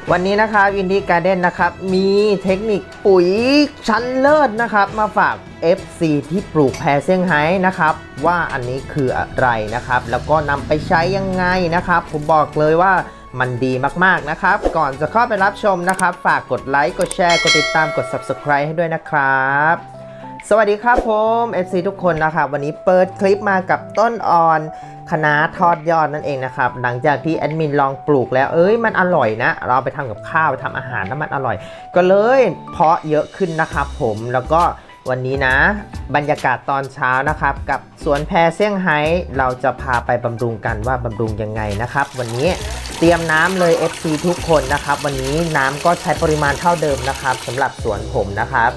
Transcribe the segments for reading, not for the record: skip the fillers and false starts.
วันนี้นะครับอินดี้การ์เด้นนะครับมีเทคนิคปุ๋ยชั้นเลิศนะครับมาฝาก FC ที่ปลูกแพรเซี่ยงไฮ้นะครับว่าอันนี้คืออะไรนะครับแล้วก็นำไปใช้ยังไงนะครับผมบอกเลยว่ามันดีมากๆนะครับก่อนจะเข้าไปรับชมนะครับฝากกดไลค์กดแชร์กดติดตามกด Subscribe ให้ด้วยนะครับสวัสดีครับผม FC ทุกคนนะครับวันนี้เปิดคลิปมากับต้นอ่อนคะน้าทอดยอดนั่นเองนะครับหลังจากที่แอดมินลองปลูกแล้วมันอร่อยนะเราไปทำกับข้าวไปทำอาหารแล้วมันอร่อยก็เลยเพาะเยอะขึ้นนะครับผมแล้วก็วันนี้นะบรรยากาศตอนเช้านะครับกับสวนแพรเซี่ยงไฮ้เราจะพาไปบำรุงกันว่าบำรุงยังไงนะครับวันนี้เตรียมน้ำเลย FC ทุกคนนะครับวันนี้น้ำก็ใช้ปริมาณเท่าเดิมนะครับสำหรับสวนผมนะครับ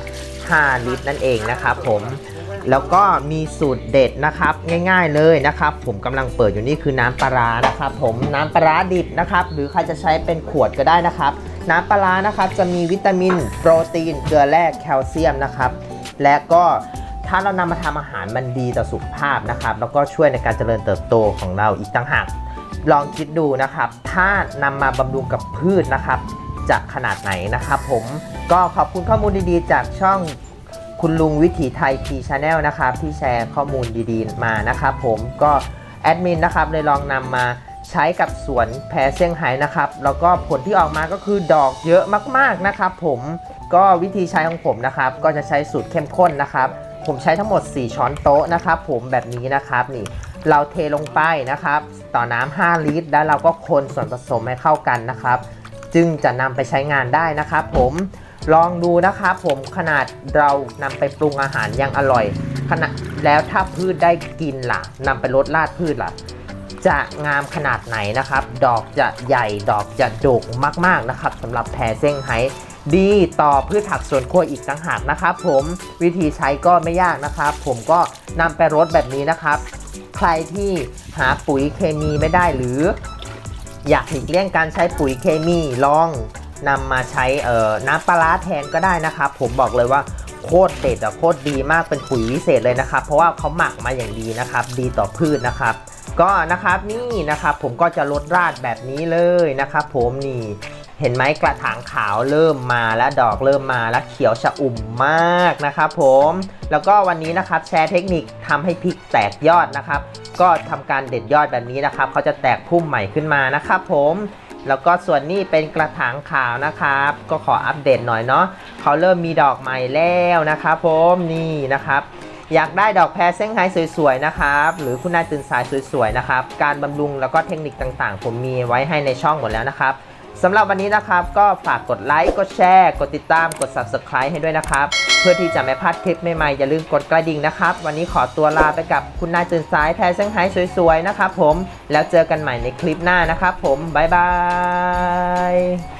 5 ลิตรนั่นเองนะครับผมแล้วก็มีสูตรเด็ดนะครับง่ายๆเลยนะครับผมกำลังเปิดอยู่นี่คือน้ำปลาร้านะครับผมน้ำปลาร้าดิบนะครับหรือใครจะใช้เป็นขวดก็ได้นะครับน้ำปลาร้านะครับจะมีวิตามินโปรตีนเกลือแร่แคลเซียมนะครับและก็ถ้าเรานำมาทำอาหารมันดีต่อสุขภาพนะครับแล้วก็ช่วยในการเจริญเติบโตของเราอีกต่างหากลองคิดดูนะครับถ้านำมาบำรุงกับพืชนะครับจะขนาดไหนนะครับผมก็ขอบคุณข้อมูลดีๆจากช่องคุณลุงวิถีไทยพีชาแนลนะครับที่แชร์ข้อมูลดีๆมานะครับผมก็แอดมินนะครับเลยลองนำมาใช้กับสวนแพรเซี่ยงไฮ้นะครับแล้วก็ผลที่ออกมาก็คือดอกเยอะมากๆนะครับผมก็วิธีใช้ของผมนะครับก็จะใช้สูตรเข้มข้นนะครับผมใช้ทั้งหมด4ช้อนโต๊ะนะครับผมแบบนี้นะครับนี่เราเทลงไปนะครับต่อน้ำ5 ลิตรแล้วเราก็คนส่วนผสมให้เข้ากันนะครับจึงจะนำไปใช้งานได้นะครับผมลองดูนะครับผมขนาดเรานำไปปรุงอาหารยังอร่อยขนาดแล้วถ้าพืชได้กินล่ะนำไปลดราดพืชล่ะจะงามขนาดไหนนะครับดอกจะใหญ่ดอกจะโด่งมากๆนะครับสำหรับแพรเซี่ยงไฮ้ดีต่อพืชผักสวนครัวอีกต่างหากนะครับผมวิธีใช้ก็ไม่ยากนะครับผมก็นำไปรดแบบนี้นะครับใครที่หาปุ๋ยเคมีไม่ได้หรืออยากหลีกเลี่ยงการใช้ปุ๋ยเคมีลองนำมาใช้น้ำปลาร้าแทนก็ได้นะครับผมบอกเลยว่าโคตรเด็ดโคตรดีมากเป็นปุ๋ยวิเศษเลยนะครับเพราะว่าเขาหมักมาอย่างดีนะครับดีต่อพืชนะครับก็นะครับนี่นะครับผมก็จะลดราดแบบนี้เลยนะครับผมนี่เห็นไหมกระถางขาวเริ่มมาแล้วดอกเริ่มมาแล้วเขียวชอุ่มมากนะครับผมแล้วก็วันนี้นะครับแชร์เทคนิคทำให้พริกแตกยอดนะครับก็ทำการเด็ดยอดแบบนี้นะครับเขาจะแตกพุ่มใหม่ขึ้นมานะครับผมแล้วก็ส่วนนี้เป็นกระถางขาวนะครับก็ขออัปเดตหน่อยเนาะเขาเริ่มมีดอกใหม่แล้วนะครับผมนี่นะครับอยากได้ดอกแพรเซี่ยงไฮ้สวยๆนะครับหรือคุณนายตื่นสายสวยๆนะครับการบำรุงแล้วก็เทคนิคต่างๆผมมีไว้ให้ในช่องหมดแล้วนะครับสำหรับวันนี้นะครับก็ฝากกดไลค์กดแชร์กดติดตามกด Subscribe ให้ด้วยนะครับเพื่อที่จะไม่พลาดคลิปใหม่ๆอย่าลืมกดกระดิ่งนะครับวันนี้ขอตัวลาไปกับคุณนายตื่นสายแพรเซี่ยงไฮ้สวยๆนะครับผมแล้วเจอกันใหม่ในคลิปหน้านะครับผมบ๊ายบาย